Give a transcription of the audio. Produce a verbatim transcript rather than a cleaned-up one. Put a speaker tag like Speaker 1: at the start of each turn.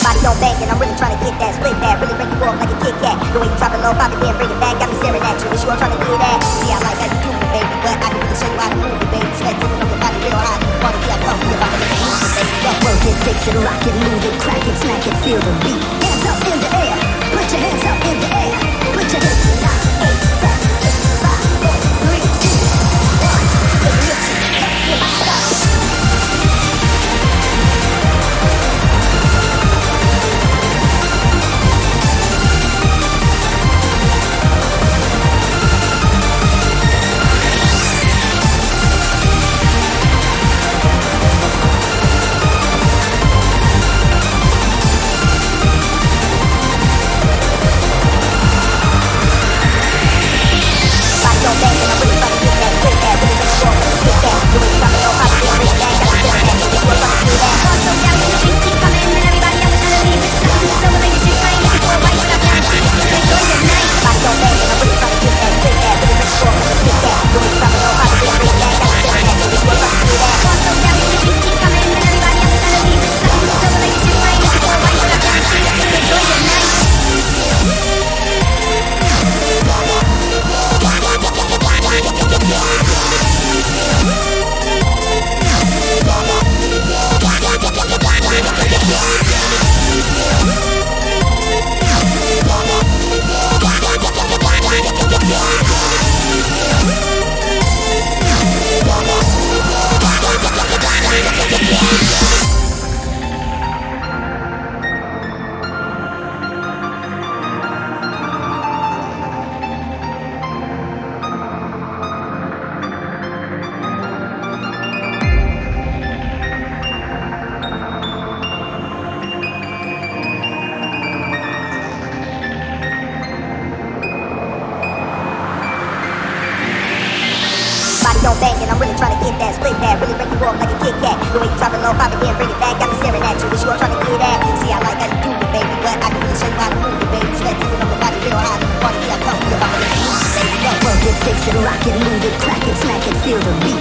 Speaker 1: Body on bang and I'm really trying to get that, split that, really break you off like a Kit Kat. The way you drop it low, pop it then bring it back, got me staring at you. Is you all trying to do that? See, I like how you do it, baby, but I can really show you how to move it, baby. Sweat dripping off your body real hot. Wanna be, I come here, about to make it move it, baby. Go work it, fix it, rock it, move it, crack it, smack it, feel the beat. Hands up in the air, put your hands up in the air, put your hips in nine, eight, seven, six, five, four, three, two, one. Take it, feel my style. Body on bang and I'm really trying to get that, split that, really break you off like a Kit Kat. The way you drop it low, pop it then bring it back, got me staring at you. Is you all trying to do that? See, I like how you do it, baby, but I can really show you how to move it, baby. Sweat dripping off your body real hot. Wanna be, I come here, about to make it move it, baby. Go work it, fix it, rock it, move it, crack it, smack it, feel the beat.